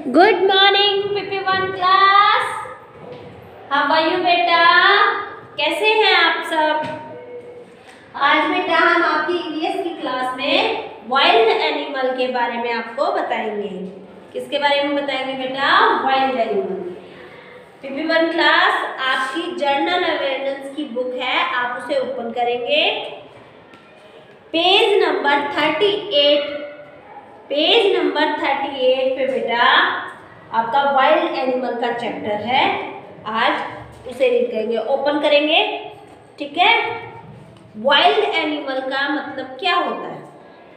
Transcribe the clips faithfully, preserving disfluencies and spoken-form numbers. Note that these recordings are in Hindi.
Good morning PP one class. How are you बेटा? कैसे हैं आप सब? आज बेटा हम आपकी ईवीएस की क्लास में वाइल्ड एनिमल के बारे में आपको बताएंगे। किसके बारे में बताएंगे बेटा? Wild animal. PP one class आपकी जर्नल अवेयरनेस की बुक है, आप उसे ओपन करेंगे। Page number thirty eight page number thirty eight पे बेटा आपका वाइल्ड एनिमल का चैप्टर है। आज उसे रीड करेंगे, ओपन करेंगे, ठीक है। वाइल्ड एनिमल का मतलब क्या होता है,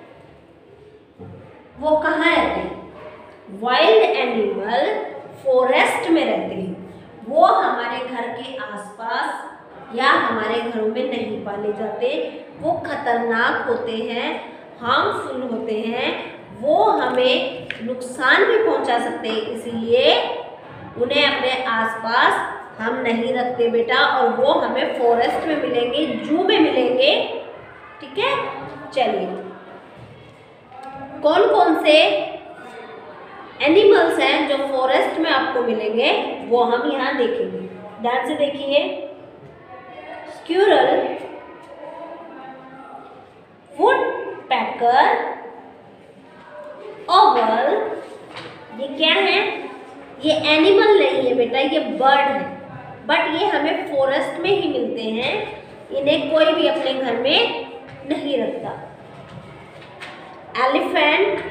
वो कहाँ रहते हैं? वाइल्ड एनिमल फॉरेस्ट में रहते हैं। वो हमारे घर के आसपास या हमारे घरों में नहीं पाले जाते। वो खतरनाक होते हैं, हार्मफुल होते हैं, वो हमें नुकसान भी पहुंचा सकते हैं, इसलिए उन्हें अपने आसपास हम नहीं रखते बेटा। और वो हमें फॉरेस्ट में मिलेंगे, जू में मिलेंगे, ठीक है। चलिए, कौन कौन से एनिमल्स हैं जो फॉरेस्ट में आपको मिलेंगे वो हम यहाँ देखेंगे। ध्यान से देखिए। स्क्विरल, वुडपेकर, ओवल, ये क्या है? ये एनिमल नहीं है बेटा, ये बर्ड है, बट ये हमें फॉरेस्ट में ही मिलते हैं। इन्हें कोई भी अपने घर में नहीं रखता। Elephant,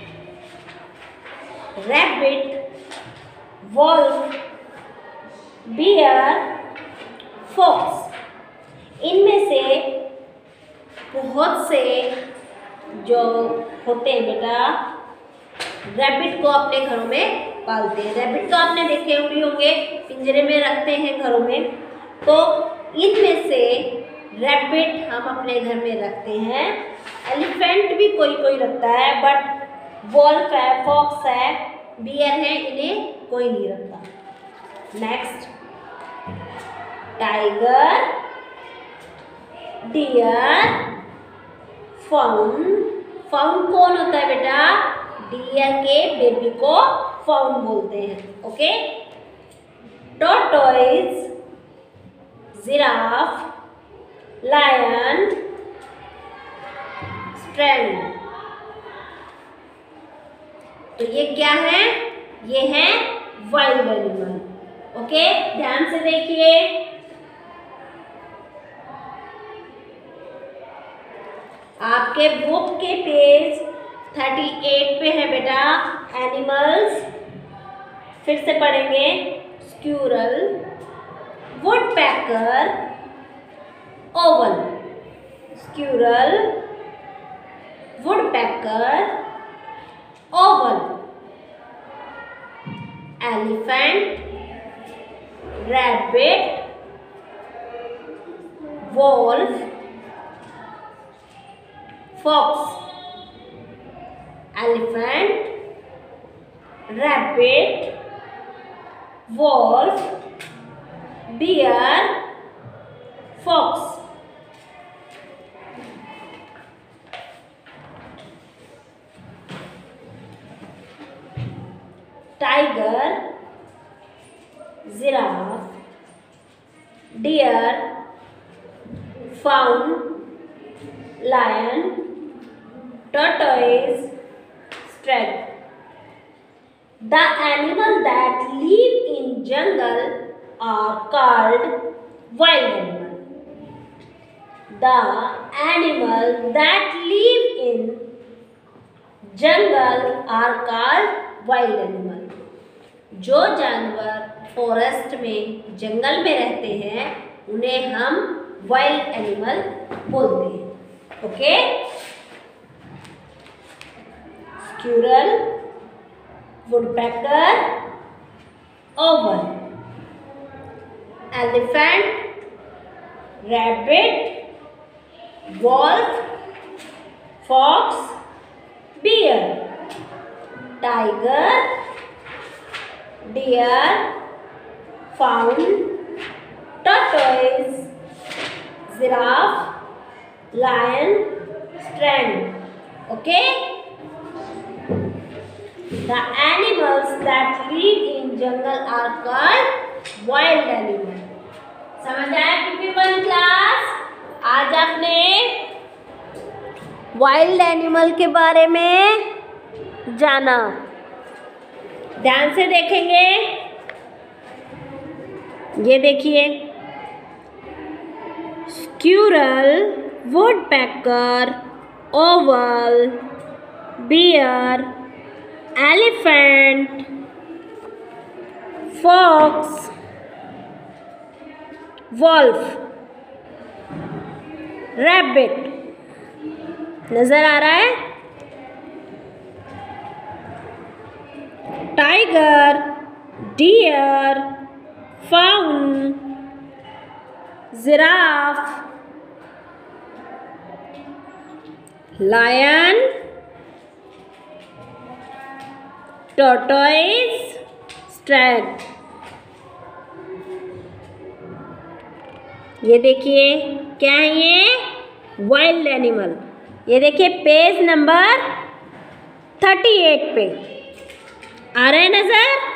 rabbit, wolf, bear, fox, इनमें से बहुत से जो होते हैं बेटा रैबिट को अपने घरों में पालते हैं। रैबिट तो आपने देखे भी होंगे, पिंजरे में रखते हैं घरों में। तो इनमें से रैबिट हम अपने घर में रखते हैं। एलिफेंट भी कोई कोई रखता है, बट वॉल्फ है, फॉक्स है, बियर है, इन्हें कोई नहीं रखता। Next, tiger, deer, fawn. Fawn कौन होता है बेटा? डियर के बेबी को फाउन बोलते हैं, okay. Tortoise, giraffe, lion, strand. तो ये क्या है? ये है वाइल्ड एनिमल, ओके। ध्यान से देखिए। आपके बुक के पेज थर्टी एट पे है बेटा एनिमल्स। फिर से पढ़ेंगे। Squirrel, woodpecker, owl, squirrel, woodpecker, owl, elephant, rabbit, wolf, fox. Elephant, rabbit, wolf, bear, fox. Tiger, giraffe, deer, fawn, lion, tortoise, stag. The animals that live in jungle are called wild animal. The animals that live in jungle are called wild animal. जो जानवर फॉरेस्ट में, जंगल में रहते हैं, उन्हें हम वाइल्ड एनिमल बोलते हैं, okay. Squirrel, woodpecker, owl, elephant, rabbit, wolf, fox, bear, tiger, deer, fawn, tortoise, giraffe, lion, स्ट्रैंड, okay. The animals that live in jungle are called wild animals. समझ आया पीपी वन क्लास? आज आपने वाइल्ड एनिमल के बारे में जाना। ध्यान से देखेंगे। ये देखिए, squirrel, woodpecker, owl, bear, elephant, fox, wolf, rabbit. नजर आ रहा है? Tiger, deer, fawn, giraffe, lion, tortoise, stag. ये देखिए क्या है, ये वाइल्ड एनिमल। ये देखिए पेज नंबर थर्टी एट पे आ रहे हैं नजर।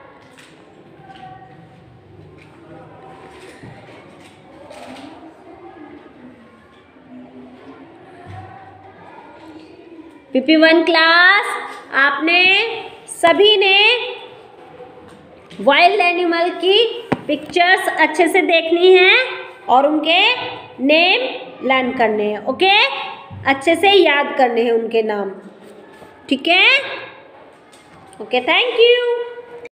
पीपी वन क्लास, आपने सभी ने वाइल्ड एनिमल की पिक्चर्स अच्छे से देखनी है और उनके नेम लर्न करने हैं। ओके, अच्छे से याद करने हैं उनके नाम। ठीक है? Okay, thank you.